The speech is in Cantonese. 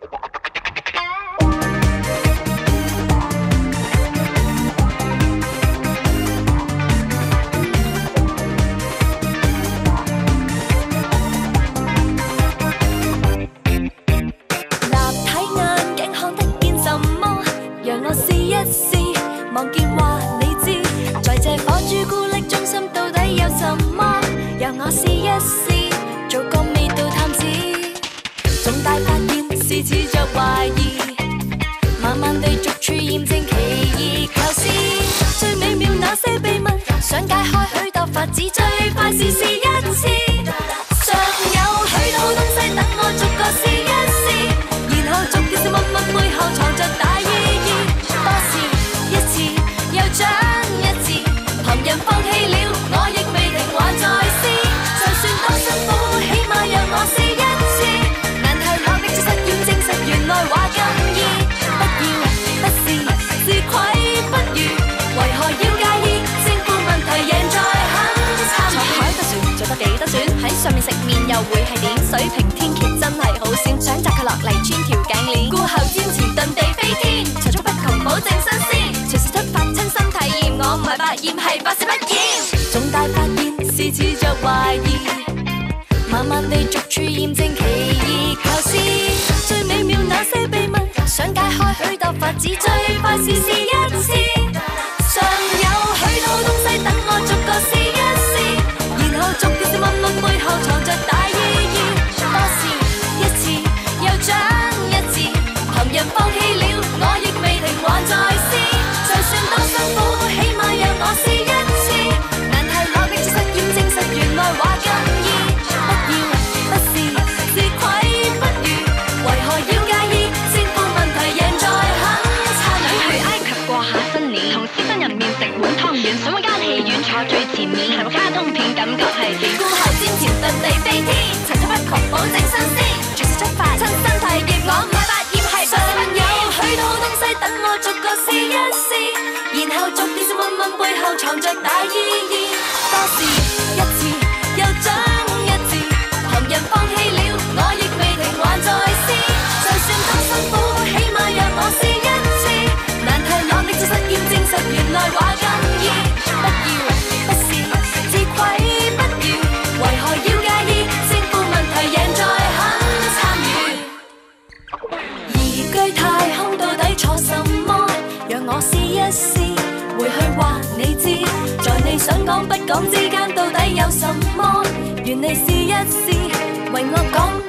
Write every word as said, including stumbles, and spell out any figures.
望見話你知，在這顆朱古力中心到底有什麼？讓我試一試，做個味道探子。重大發現是持着懷疑，慢慢地逐處驗證奇異構思。最美妙那些秘密，想解開許多法子，最快試試一次。尚有許多東西等我逐個試一試，然後逐件事問問背後藏着大意義。多時一次又長一次，旁人放棄了，我亦未停，還在試。就算多辛苦，起碼讓我試一次。難題落力做實驗，證實原來話咁易。不要不是自愧不如，為何要介意？勝負問題贏在肯參與。坐海得船，做得幾多船？喺上面食麵又會係點？水平天蠍真係好閃，想摘佢落嚟穿條頸鏈。顧後瞻前遁地飛天，齊足不窮保證新鮮。隨時出發親身體驗，我唔係百厭係百試不厭。重大發現是持着懷疑，慢慢地逐處驗證奇異構思。最美妙那些秘密，想解開許多法子，最快試試一次。尚有許多東西等我逐個試一試，然後逐件事問問背後藏着大意義。多試一次又長一次，旁人放棄了，我亦未停，還在試。就算多辛苦，起碼讓我試一次。難題落力做實驗，證實原來話咁易。不要不是自愧不如，為何要介意？勝負問題贏在肯參與。 去埃及過下新年，同私生人面食碗湯圓，想揾間戲院坐最前面，係部卡通片感覺係點？ 顧後瞻前遁地飛天，齊足不窮保證新鮮。隨時出發親身體驗，我唔係百厭係百試不厭。有許多東西等我逐個試一試，然後逐件事問問背後藏着大意義。多試一次又長一次，旁人放棄了，我亦未停，還在試。就算多辛苦，起碼讓我試一次。難題落力做實驗，證實原來話咁易。不要不是自愧不如，為何要介意？勝負問題贏在肯參與。移居太空到底錯什麼？讓我試一試，回去話你知，在你想講不講之間到底有什麼？願你試一試，為我講。